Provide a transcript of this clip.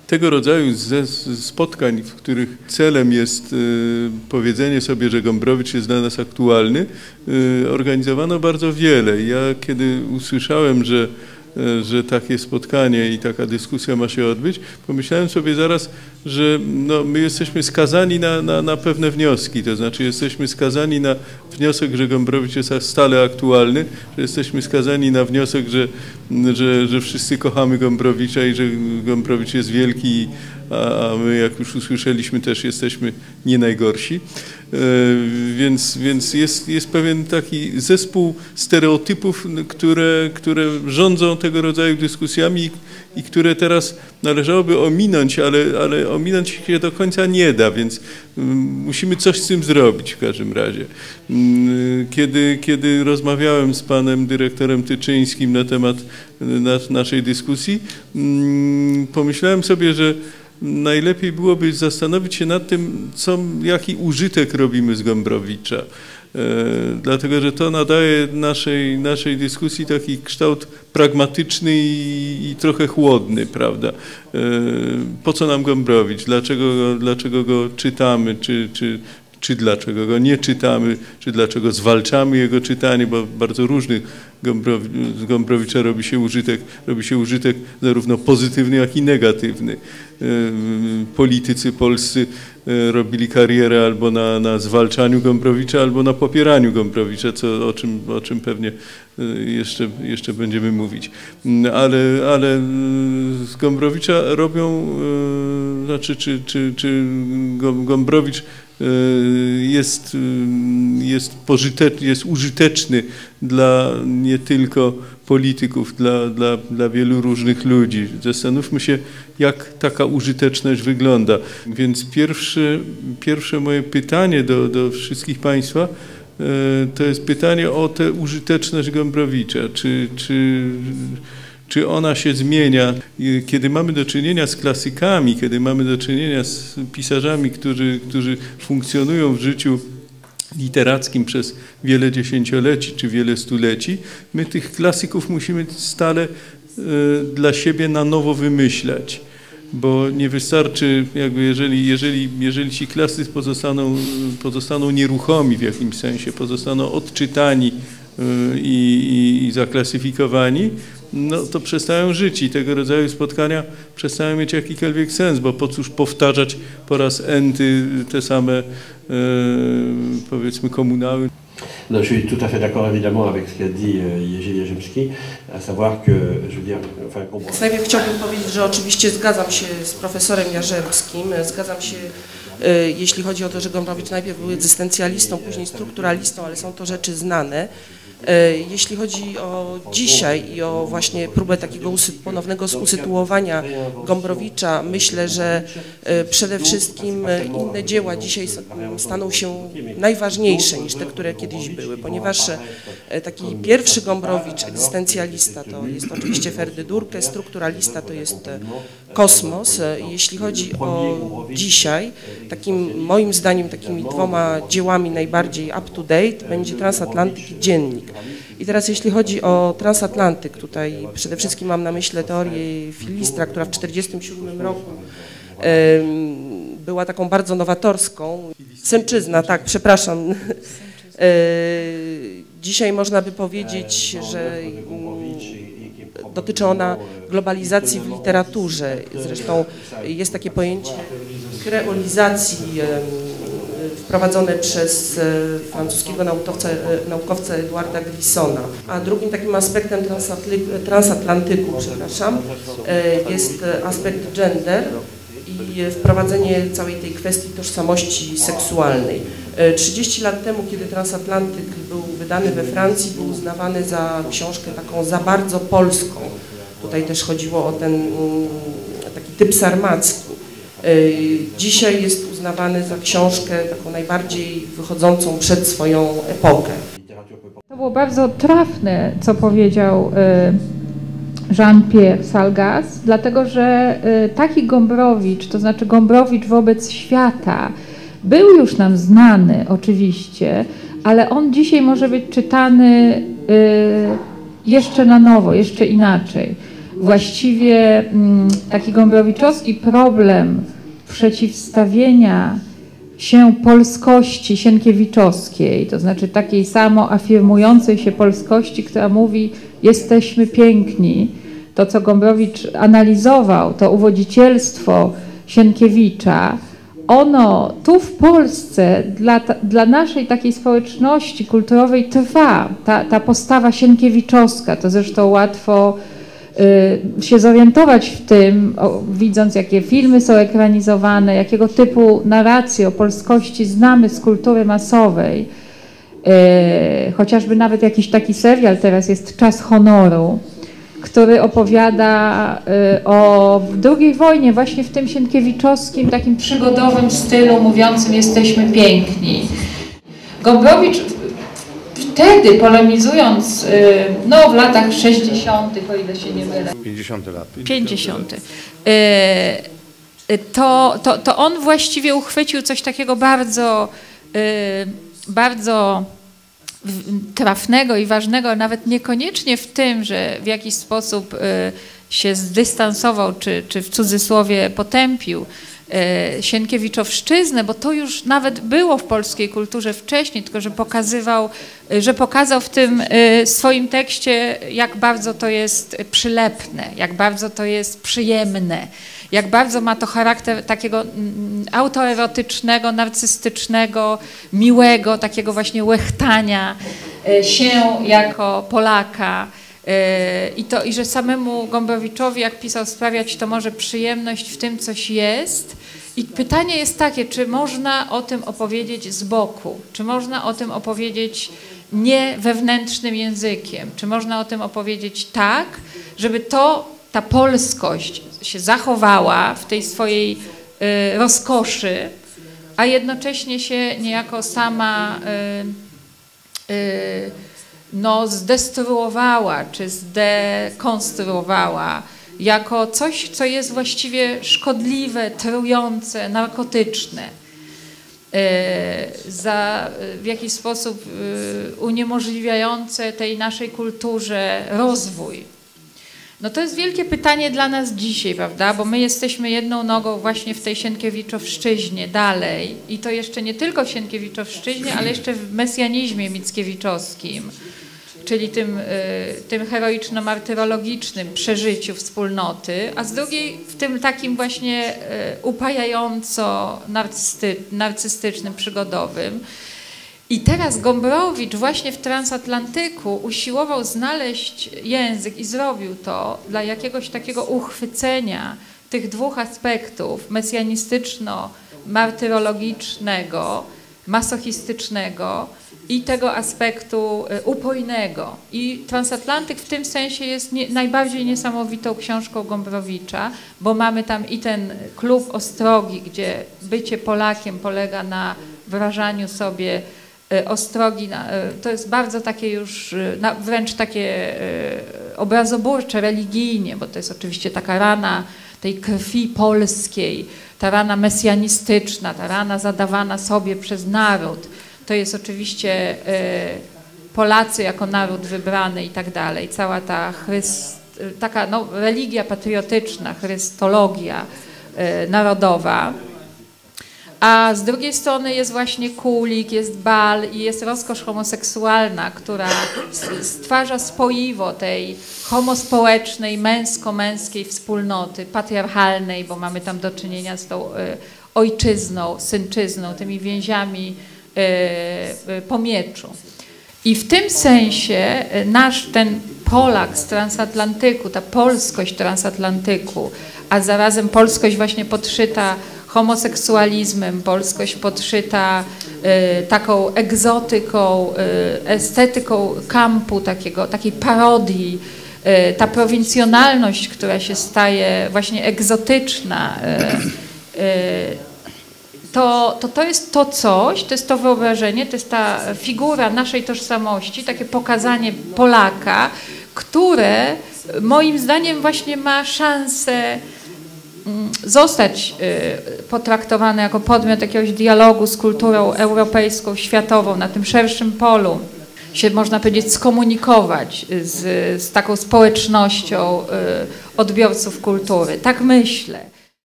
tego rodzaju spotkań, w których celem jest powiedzenie sobie, że Gombrowicz jest dla nas aktualny, organizowano bardzo wiele. Ja kiedy usłyszałem, że takie spotkanie i taka dyskusja ma się odbyć, pomyślałem sobie zaraz, że no, my jesteśmy skazani na pewne wnioski, to znaczy jesteśmy skazani na wniosek, że Gombrowicz jest stale aktualny, że jesteśmy skazani na wniosek, że wszyscy kochamy Gombrowicza i że Gombrowicz jest wielki, a my, jak już usłyszeliśmy, też jesteśmy nie najgorsi. Więc jest pewien taki zespół stereotypów, które rządzą tego rodzaju dyskusjami i które teraz należałoby ominąć, ale ominąć się do końca nie da, więc musimy coś z tym zrobić w każdym razie. Kiedy rozmawiałem z panem dyrektorem Tyczyńskim na temat naszej dyskusji, pomyślałem sobie, że najlepiej byłoby zastanowić się nad tym, jaki użytek robimy z Gombrowicza. Dlatego, że to nadaje naszej dyskusji taki kształt pragmatyczny i trochę chłodny, prawda? Po co nam Gombrowicz? Dlaczego go czytamy? Czy dlaczego go nie czytamy, czy dlaczego zwalczamy jego czytanie, bo bardzo różnych z Gombrowicza robi się użytek zarówno pozytywny, jak i negatywny. Politycy polscy robili karierę albo na zwalczaniu Gombrowicza, albo na popieraniu Gombrowicza, o czym pewnie jeszcze będziemy mówić. Ale z Gombrowicza robią, znaczy czy Gombrowicz jest użyteczny dla nie tylko polityków, dla wielu różnych ludzi. Zastanówmy się, jak taka użyteczność wygląda. Więc pierwsze moje pytanie do wszystkich Państwa to jest pytanie o tę użyteczność Gombrowicza. Czy ona się zmienia, kiedy mamy do czynienia z klasykami, kiedy mamy do czynienia z pisarzami, którzy funkcjonują w życiu literackim przez wiele dziesięcioleci czy wiele stuleci, my tych klasyków musimy stale dla siebie na nowo wymyślać, bo nie wystarczy, jakby jeżeli ci klasycy pozostaną nieruchomi w jakimś sensie, pozostaną odczytani i zaklasyfikowani, no to przestają żyć i tego rodzaju spotkania przestają mieć jakikolwiek sens, bo po cóż powtarzać po raz enty te same, powiedzmy, komunały. Non, je suis tout à fait d'accord évidemment avec ce qu'a dit Jerzy Jarzymski, à savoir que, je veux dire, enfin... Najpierw chciałbym powiedzieć, że oczywiście zgadzam się z profesorem Jarzymskim, zgadzam się, jeśli chodzi o to, że Gombrowicz najpierw był egzystencjalistą, później strukturalistą, ale są to rzeczy znane. Jeśli chodzi o dzisiaj i o właśnie próbę takiego ponownego usytuowania Gombrowicza, myślę, że przede wszystkim inne dzieła dzisiaj staną się najważniejsze niż te, które kiedyś były, ponieważ taki pierwszy Gombrowicz, egzystencjalista, to jest oczywiście Ferdy Durkę, strukturalista to jest Kosmos. Jeśli chodzi o dzisiaj, moim zdaniem takimi dwoma dziełami najbardziej up to date będzie Transatlantyk i Dziennik. I teraz jeśli chodzi o Transatlantyk, tutaj przede wszystkim mam na myśli teorię Filistra, która w 1947 roku była taką bardzo nowatorską. Sęczyzna, tak, przepraszam. Dzisiaj można by powiedzieć, że dotyczy ona globalizacji w literaturze. Zresztą jest takie pojęcie kreolizacji wprowadzone przez francuskiego naukowca Eduarda Glissona. A drugim takim aspektem transatlantyku, jest aspekt gender i wprowadzenie całej tej kwestii tożsamości seksualnej. 30 lat temu, kiedy Transatlantyk był wydany we Francji, był uznawany za książkę taką za bardzo polską. Tutaj też chodziło o ten taki typ sarmacki. Dzisiaj jest uznawany za książkę taką najbardziej wychodzącą przed swoją epokę. To było bardzo trafne, co powiedział Jean-Pierre Salgas, dlatego że taki Gombrowicz, to znaczy Gombrowicz wobec świata, był już nam znany oczywiście, ale on dzisiaj może być czytany jeszcze na nowo, jeszcze inaczej. Właściwie taki gombrowiczowski problem przeciwstawienia się polskości sienkiewiczowskiej, to znaczy takiej samo afirmującej się polskości, która mówi jesteśmy piękni. To, co Gombrowicz analizował, to uwodzicielstwo Sienkiewicza, ono tu w Polsce dla naszej takiej społeczności kulturowej trwa. Ta postawa sienkiewiczowska, to zresztą łatwo się zorientować w tym, widząc jakie filmy są ekranizowane, jakiego typu narracje o polskości znamy z kultury masowej. Chociażby nawet jakiś taki serial teraz jest Czas honoru, który opowiada o II wojnie właśnie w tym sienkiewiczowskim, takim przygodowym stylu mówiącym jesteśmy piękni. Gombrowicz wtedy polemizując, w latach 60., o ile się nie mylę. 50 lat. 50. To on właściwie uchwycił coś takiego bardzo trafnego i ważnego, nawet niekoniecznie w tym, że w jakiś sposób się zdystansował, czy w cudzysłowie potępił Sienkiewiczowszczyznę, bo to już nawet było w polskiej kulturze wcześniej, tylko że pokazał w tym swoim tekście, jak bardzo to jest przylepne, jak bardzo to jest przyjemne, jak bardzo ma to charakter takiego autoerotycznego, narcystycznego, miłego, takiego właśnie łechtania się jako Polaka. I że samemu Gombrowiczowi, jak pisał, sprawiać to może przyjemność, w tym coś jest. I pytanie jest takie, czy można o tym opowiedzieć z boku, czy można o tym opowiedzieć nie wewnętrznym językiem, czy można o tym opowiedzieć tak, żeby ta polskość się zachowała w tej swojej rozkoszy, a jednocześnie się niejako sama zdestruowała czy zdekonstruowała jako coś, co jest właściwie szkodliwe, trujące, narkotyczne. W jakiś sposób uniemożliwiające tej naszej kulturze rozwój. To jest wielkie pytanie dla nas dzisiaj, prawda? Bo my jesteśmy jedną nogą właśnie w tej Sienkiewiczowszczyźnie dalej i to jeszcze nie tylko w Sienkiewiczowszczyźnie, ale jeszcze w mesjanizmie mickiewiczowskim, czyli tym heroiczno-martyrologicznym przeżyciu wspólnoty, a z drugiej w tym takim właśnie upajająco narcystycznym, przygodowym. I teraz Gombrowicz właśnie w Transatlantyku usiłował znaleźć język i zrobił to dla jakiegoś takiego uchwycenia tych dwóch aspektów mesjanistyczno-martyrologicznego, masochistycznego i tego aspektu upojnego. I Transatlantyk w tym sensie jest najbardziej niesamowitą książką Gombrowicza, bo mamy tam i ten klub Ostrogi, gdzie bycie Polakiem polega na wrażaniu sobie ostrogi, to jest bardzo takie już, wręcz takie obrazoburcze, religijnie, bo to jest oczywiście taka rana tej krwi polskiej, ta rana mesjanistyczna, ta rana zadawana sobie przez naród. To jest oczywiście Polacy jako naród wybrany i tak dalej. Cała ta taka religia patriotyczna, chrystologia narodowa. A z drugiej strony jest właśnie kulik, jest bal i jest rozkosz homoseksualna, która stwarza spoiwo tej homospołecznej, męsko-męskiej wspólnoty, patriarchalnej, bo mamy tam do czynienia z tą ojczyzną, synczyzną, tymi więziami po mieczu. I w tym sensie ten Polak z Transatlantyku, ta polskość Transatlantyku, a zarazem polskość właśnie podszyta homoseksualizmem, polskość podszyta taką egzotyką, estetyką kampu, takiej parodii, ta prowincjonalność, która się staje właśnie egzotyczna, to jest to coś, to jest to wyobrażenie, to jest ta figura naszej tożsamości, takie pokazanie Polaka, które moim zdaniem właśnie ma szansę zostać potraktowane jako podmiot jakiegoś dialogu z kulturą europejską, światową na tym szerszym polu. się, można powiedzieć, skomunikować z taką społecznością odbiorców kultury. Tak myślę.